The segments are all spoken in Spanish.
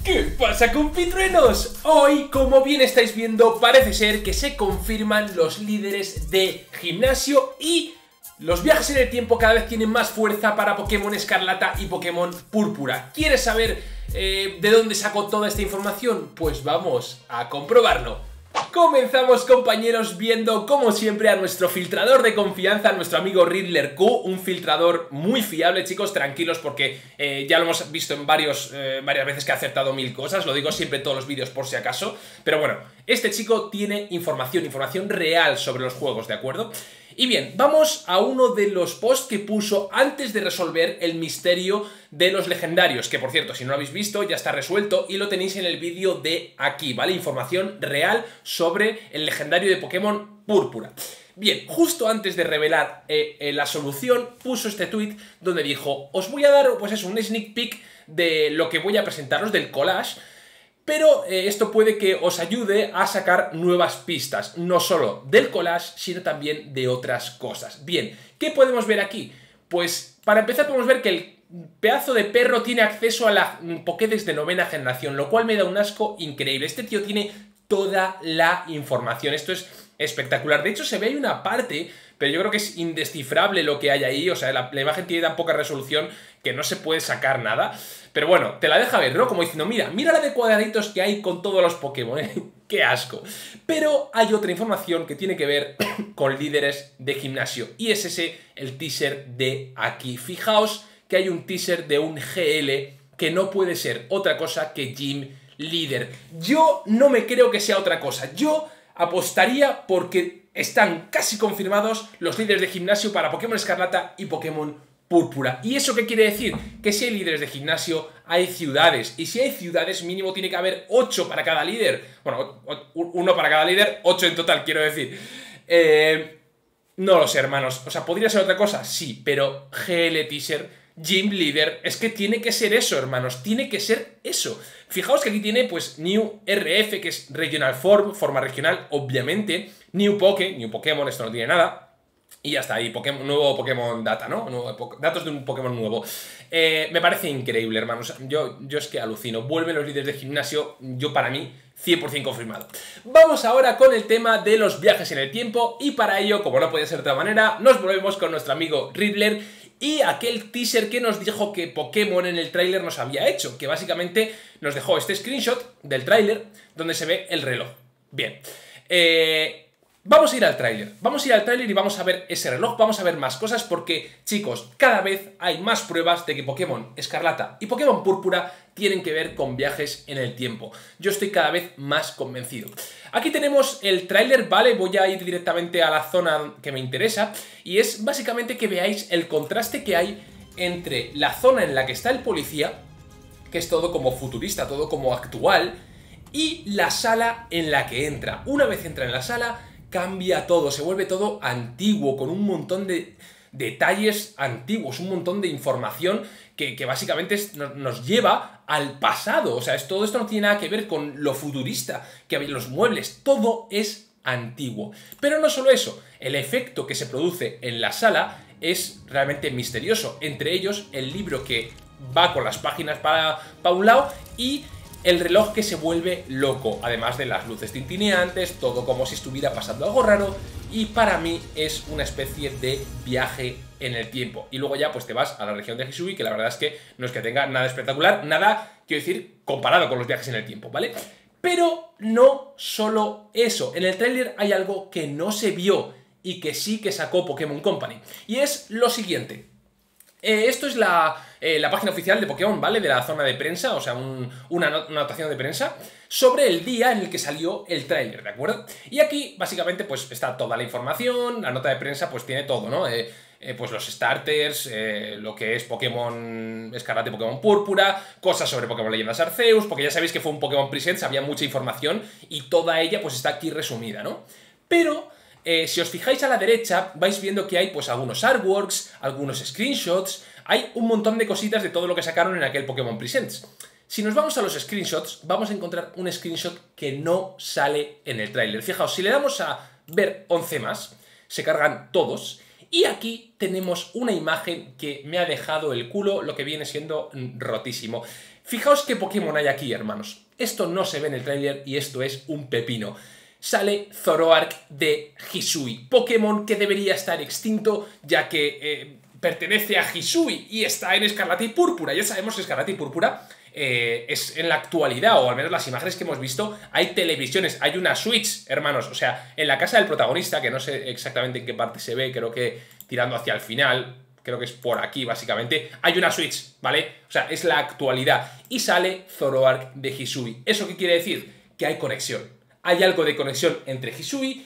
¿Qué pasa, compitruenos? Hoy, como bien estáis viendo, parece ser que se confirman los líderes de gimnasio y los viajes en el tiempo cada vez tienen más fuerza para Pokémon Escarlata y Pokémon Púrpura. ¿Quieres saber de dónde sacó toda esta información? Pues vamos a comprobarlo. Comenzamos, compañeros, viendo como siempre a nuestro filtrador de confianza, nuestro amigo Riddler Q, un filtrador muy fiable, chicos, tranquilos porque ya lo hemos visto en varias veces que ha acertado 1000 cosas, lo digo siempre en todos los vídeos por si acaso, pero bueno, este chico tiene información real sobre los juegos, ¿de acuerdo? Y bien, vamos a uno de los posts que puso antes de resolver el misterio de los legendarios, que por cierto, si no lo habéis visto, ya está resuelto y lo tenéis en el vídeo de aquí, ¿vale? Información real sobre el legendario de Pokémon Púrpura. Bien, justo antes de revelar la solución, puso este tweet donde dijo: os voy a dar, pues eso, un sneak peek de lo que voy a presentaros, del collage, pero esto puede que os ayude a sacar nuevas pistas, no solo del collage, sino también de otras cosas. Bien, ¿qué podemos ver aquí? Pues para empezar podemos ver que el pedazo de perro tiene acceso a la Pokédex de 9ª generación, lo cual me da un asco increíble. Este tío tiene toda la información, esto es espectacular. De hecho, se ve ahí una parte, pero yo creo que es indescifrable lo que hay ahí. O sea, la imagen tiene tan poca resolución que no se puede sacar nada. Pero bueno, te la deja ver, ¿no? Como diciendo, mira la de cuadraditos que hay con todos los Pokémon, ¿eh? ¡Qué asco! Pero hay otra información que tiene que ver con líderes de gimnasio, y es ese, el teaser de aquí. Fijaos que hay un teaser de un GL que no puede ser otra cosa que Gym Leader. Yo no me creo que sea otra cosa. Yo apostaría porque están casi confirmados los líderes de gimnasio para Pokémon Escarlata y Pokémon Púrpura. ¿Y eso qué quiere decir? Que si hay líderes de gimnasio, hay ciudades. Y si hay ciudades, mínimo tiene que haber 8 para cada líder. Bueno, 1 para cada líder, 8 en total, quiero decir. No lo sé, hermanos. O sea, ¿podría ser otra cosa? Sí, pero GL Teaser, Gym Leader, es que tiene que ser eso, hermanos. Tiene que ser eso. Fijaos que aquí tiene, pues, New RF, que es Regional Form, forma regional, obviamente. New Pokémon, esto no tiene nada. Y ya está, ahí nuevo Pokémon Data, ¿no? Datos de un Pokémon nuevo. Me parece increíble, hermanos. Yo es que alucino. Vuelven los líderes de gimnasio, yo para mí, 100% confirmado. Vamos ahora con el tema de los viajes en el tiempo. Y para ello, como no puede ser de otra manera, nos volvemos con nuestro amigo Riddler y aquel teaser que nos dijo que Pokémon en el tráiler nos había hecho. Que básicamente nos dejó este screenshot del tráiler donde se ve el reloj. Bien. Vamos a ir al tráiler, y vamos a ver ese reloj, vamos a ver más cosas porque, chicos, cada vez hay más pruebas de que Pokémon Escarlata y Pokémon Púrpura tienen que ver con viajes en el tiempo. Yo estoy cada vez más convencido. Aquí tenemos el tráiler, ¿vale? Voy a ir directamente a la zona que me interesa y es básicamente que veáis el contraste que hay entre la zona en la que está el policía, que es todo como futurista, todo como actual, y la sala en la que entra. Una vez entra en la sala, cambia todo, se vuelve todo antiguo, con un montón de detalles antiguos, un montón de información que básicamente nos lleva al pasado. O sea, todo esto no tiene nada que ver con lo futurista, que había los muebles, todo es antiguo. Pero no solo eso, el efecto que se produce en la sala es realmente misterioso. Entre ellos, el libro que va con las páginas para un lado y el reloj que se vuelve loco, además de las luces tintineantes, todo como si estuviera pasando algo raro, y para mí es una especie de viaje en el tiempo. Y luego ya pues te vas a la región de Hisui, que la verdad es que no es que tenga nada espectacular, nada, quiero decir, comparado con los viajes en el tiempo, ¿vale? Pero no solo eso, en el tráiler hay algo que no se vio y que sí que sacó Pokémon Company, y es lo siguiente. Esto es la página oficial de Pokémon, ¿vale? De la zona de prensa, o sea, una anotación de prensa sobre el día en el que salió el tráiler, ¿de acuerdo? Y aquí, básicamente, pues está toda la información, la nota de prensa pues tiene todo, ¿no? Pues los starters, lo que es Pokémon Escarlata y Pokémon Púrpura, cosas sobre Pokémon Leyendas Arceus, porque ya sabéis que fue un Pokémon Presents, había mucha información y toda ella pues está aquí resumida, ¿no? Pero si os fijáis a la derecha, vais viendo que hay pues algunos artworks, algunos screenshots, hay un montón de cositas de todo lo que sacaron en aquel Pokémon Presents. Si nos vamos a los screenshots, vamos a encontrar un screenshot que no sale en el tráiler. Fijaos, si le damos a ver 11 más, se cargan todos. Y aquí tenemos una imagen que me ha dejado el culo, lo que viene siendo rotísimo. Fijaos qué Pokémon hay aquí, hermanos. Esto no se ve en el tráiler y esto es un pepino. Sale Zoroark de Hisui, Pokémon que debería estar extinto ya que pertenece a Hisui y está en Escarlata y Púrpura. Ya sabemos que Escarlata y Púrpura es en la actualidad, o al menos las imágenes que hemos visto, hay televisiones, hay una Switch, hermanos. O sea, en la casa del protagonista, que no sé exactamente en qué parte se ve, creo que tirando hacia el final, creo que es por aquí básicamente, hay una Switch, ¿vale? O sea, es la actualidad. Y sale Zoroark de Hisui. ¿Eso qué quiere decir? Que hay conexión. Hay algo de conexión entre Hisui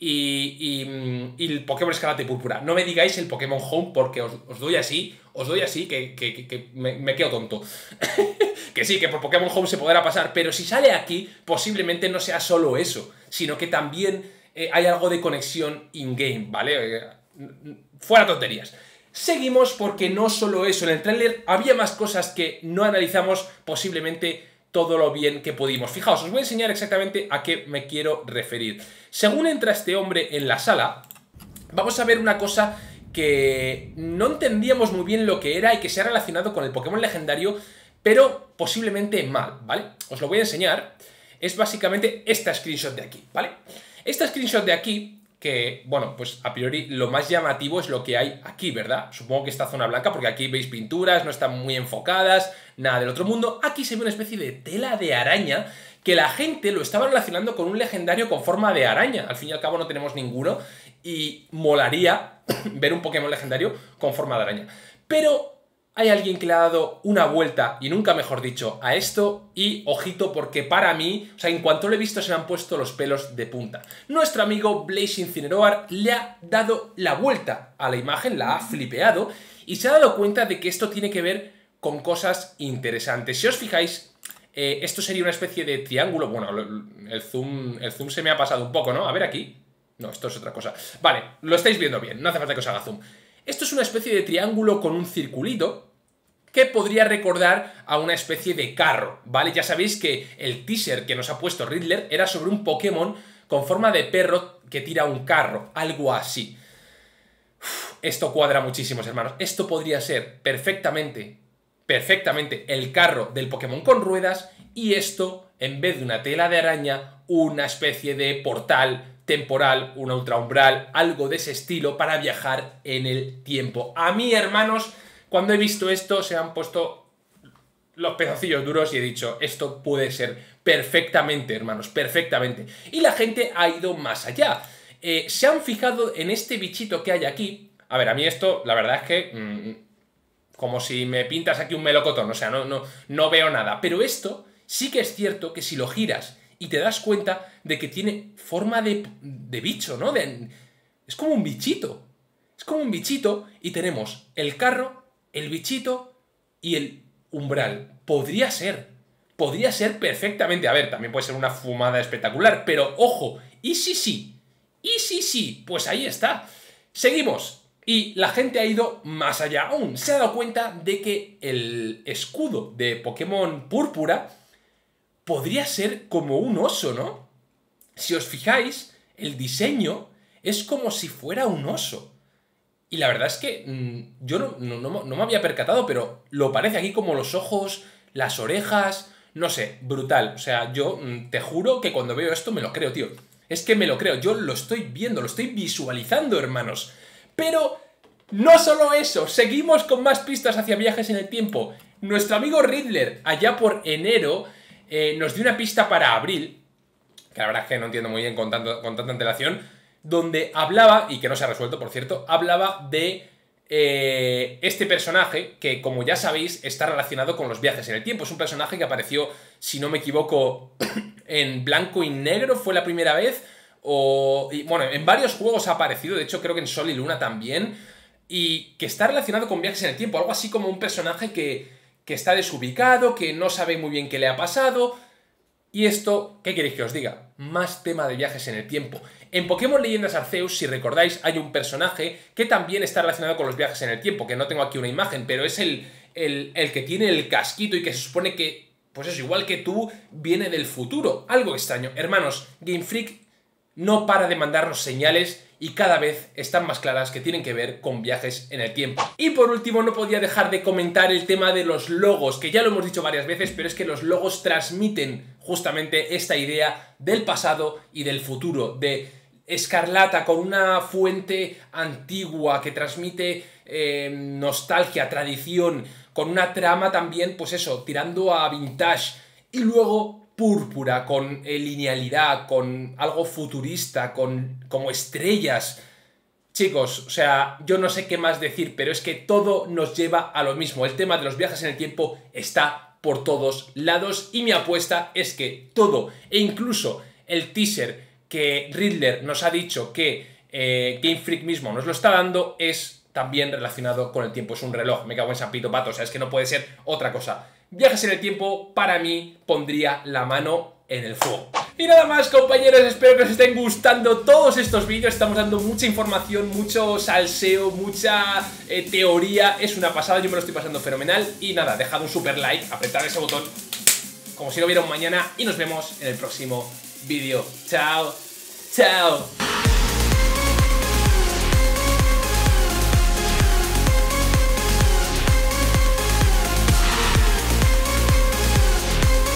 y el Pokémon Escarlata y Púrpura. No me digáis el Pokémon Home porque os doy así, que me quedo tonto. Que sí, que por Pokémon Home se podrá pasar, pero si sale aquí, posiblemente no sea solo eso, sino que también hay algo de conexión in-game, ¿vale? Fuera tonterías. Seguimos porque no solo eso, en el tráiler había más cosas que no analizamos posiblemente todo lo bien que pudimos. Fijaos, os voy a enseñar exactamente a qué me quiero referir. Según entra este hombre en la sala, vamos a ver una cosa que no entendíamos muy bien lo que era y que se ha relacionado con el Pokémon legendario, pero posiblemente mal, ¿vale? Os lo voy a enseñar. Es básicamente esta screenshot de aquí, ¿vale? Esta screenshot de aquí, que, bueno, pues a priori lo más llamativo es lo que hay aquí, ¿verdad? Supongo que esta zona blanca, porque aquí veis pinturas, no están muy enfocadas, nada del otro mundo. Aquí se ve una especie de tela de araña que la gente lo estaba relacionando con un legendario con forma de araña. Al fin y al cabo no tenemos ninguno y molaría ver un Pokémon legendario con forma de araña. Pero hay alguien que le ha dado una vuelta, y nunca mejor dicho, a esto, y ojito porque para mí, o sea, en cuanto lo he visto se me han puesto los pelos de punta. Nuestro amigo Blaze Incineroar le ha dado la vuelta a la imagen, la ha flipeado, y se ha dado cuenta de que esto tiene que ver con cosas interesantes. Si os fijáis, esto sería una especie de triángulo. Bueno, el zoom se me ha pasado un poco, ¿no? A ver aquí. No, esto es otra cosa. Vale, lo estáis viendo bien, no hace falta que os haga zoom. Esto es una especie de triángulo con un circulito que podría recordar a una especie de carro, ¿vale? Ya sabéis que el teaser que nos ha puesto Riddler era sobre un Pokémon con forma de perro que tira un carro, algo así. Esto cuadra muchísimos, hermanos. Esto podría ser perfectamente el carro del Pokémon con ruedas y esto, en vez de una tela de araña, una especie de portal temporal, una ultraumbral, algo de ese estilo para viajar en el tiempo. A mí, hermanos, cuando he visto esto se me han puesto los pezoncillos duros y he dicho, esto puede ser perfectamente, hermanos, perfectamente. Y la gente ha ido más allá. Se han fijado en este bichito que hay aquí. A ver, a mí esto, la verdad es que como si me pintas aquí un melocotón, o sea, no veo nada. Pero esto sí que es cierto que si lo giras y te das cuenta de que tiene forma de bicho, ¿no? Es como un bichito. Es como un bichito y tenemos el carro, el bichito y el umbral. Podría ser perfectamente. A ver, también puede ser una fumada espectacular, pero ojo, ¿y si sí? ¿Y si sí? Pues ahí está. Seguimos. Y la gente ha ido más allá aún. Se ha dado cuenta de que el escudo de Pokémon Púrpura podría ser como un oso, ¿no? Si os fijáis, el diseño es como si fuera un oso. Y la verdad es que yo no me había percatado, pero lo parece aquí como los ojos, las orejas, no sé, brutal. O sea, yo te juro que cuando veo esto me lo creo, tío. Es que me lo creo, yo lo estoy viendo, lo estoy visualizando, hermanos. Pero no solo eso, seguimos con más pistas hacia viajes en el tiempo. Nuestro amigo Riddler, allá por enero, nos dio una pista para abril, que la verdad es que no entiendo muy bien con tanta antelación, donde hablaba, y que no se ha resuelto, por cierto, hablaba de este personaje que, como ya sabéis, está relacionado con los viajes en el tiempo. Es un personaje que apareció, si no me equivoco, en Blanco y Negro, fue la primera vez, y, bueno, en varios juegos ha aparecido, de hecho creo que en Sol y Luna también, y que está relacionado con viajes en el tiempo, algo así como un personaje que está desubicado, que no sabe muy bien qué le ha pasado. Y esto, ¿qué queréis que os diga? Más tema de viajes en el tiempo. En Pokémon Leyendas Arceus, si recordáis, hay un personaje que también está relacionado con los viajes en el tiempo, que no tengo aquí una imagen, pero es el que tiene el casquito y que se supone que, pues eso, igual que tú, viene del futuro. Algo extraño. Hermanos, Game Freak no para de mandarnos señales y cada vez están más claras que tienen que ver con viajes en el tiempo. Y por último, no podía dejar de comentar el tema de los logos, que ya lo hemos dicho varias veces, pero es que los logos transmiten justamente esta idea del pasado y del futuro, de escarlata con una fuente antigua que transmite nostalgia, tradición, con una trama también, pues eso, tirando a vintage, y luego púrpura, con linealidad, con algo futurista, como estrellas. Chicos, o sea, yo no sé qué más decir, pero es que todo nos lleva a lo mismo. El tema de los viajes en el tiempo está por todos lados y mi apuesta es que todo, e incluso el teaser que Riddler nos ha dicho que Game Freak mismo nos lo está dando, es también relacionado con el tiempo. Es un reloj, me cago en San Pito Pato, o sea, es que no puede ser otra cosa. Viajes en el tiempo, para mí, pondría la mano en el fuego. Y nada más, compañeros, espero que os estén gustando todos estos vídeos. Estamos dando mucha información, mucho salseo, mucha teoría. Es una pasada, yo me lo estoy pasando fenomenal. Y nada, dejad un super like, apretad ese botón como si no hubiera un mañana y nos vemos en el próximo vídeo. Chao, chao.